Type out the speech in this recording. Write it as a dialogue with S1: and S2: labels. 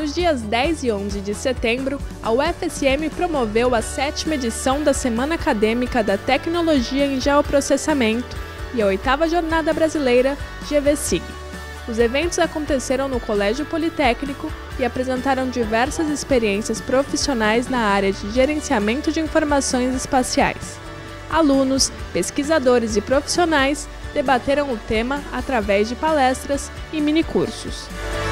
S1: Nos dias 10 e 11 de setembro, a UFSM promoveu a 7ª edição da Semana Acadêmica da Tecnologia em Geoprocessamento e a 8ª Jornada Brasileira GVSIG. Os eventos aconteceram no Colégio Politécnico e apresentaram diversas experiências profissionais na área de gerenciamento de informações espaciais. Alunos, pesquisadores e profissionais debateram o tema através de palestras e minicursos.